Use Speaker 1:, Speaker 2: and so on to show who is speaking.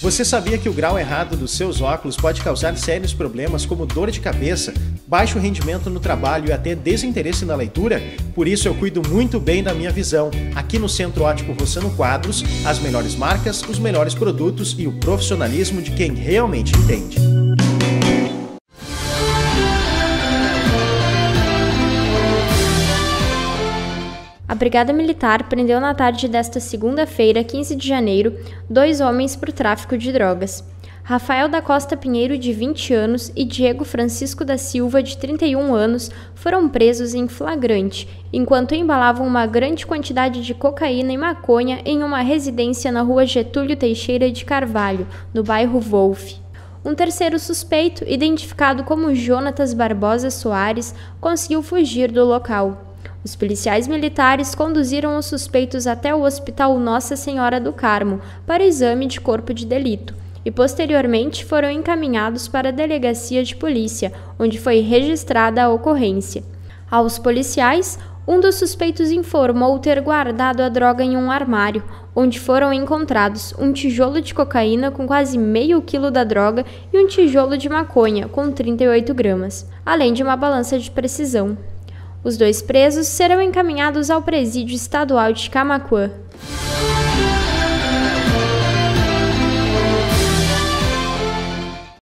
Speaker 1: Você sabia que o grau errado dos seus óculos pode causar sérios problemas como dor de cabeça, baixo rendimento no trabalho e até desinteresse na leitura? Por isso eu cuido muito bem da minha visão. Aqui no Centro Óptico Rossano Quadros, as melhores marcas, os melhores produtos e o profissionalismo de quem realmente entende.
Speaker 2: A Brigada Militar prendeu na tarde desta segunda-feira, 15 de janeiro, 2 homens por tráfico de drogas. Rafael da Costa Pinheiro, de 20 anos, e Diego Francisco da Silva, de 31 anos, foram presos em flagrante, enquanto embalavam uma grande quantidade de cocaína e maconha em uma residência na rua Getúlio Teixeira de Carvalho, no bairro Wolf. Um terceiro suspeito, identificado como Jonatas Barbosa Soares, conseguiu fugir do local. Os policiais militares conduziram os suspeitos até o Hospital Nossa Senhora do Carmo para exame de corpo de delito e, posteriormente, foram encaminhados para a delegacia de polícia, onde foi registrada a ocorrência. Aos policiais, um dos suspeitos informou ter guardado a droga em um armário, onde foram encontrados um tijolo de cocaína com quase meio quilo da droga e um tijolo de maconha com 38 gramas, além de uma balança de precisão. Os 2 presos serão encaminhados ao Presídio Estadual de Camaquã.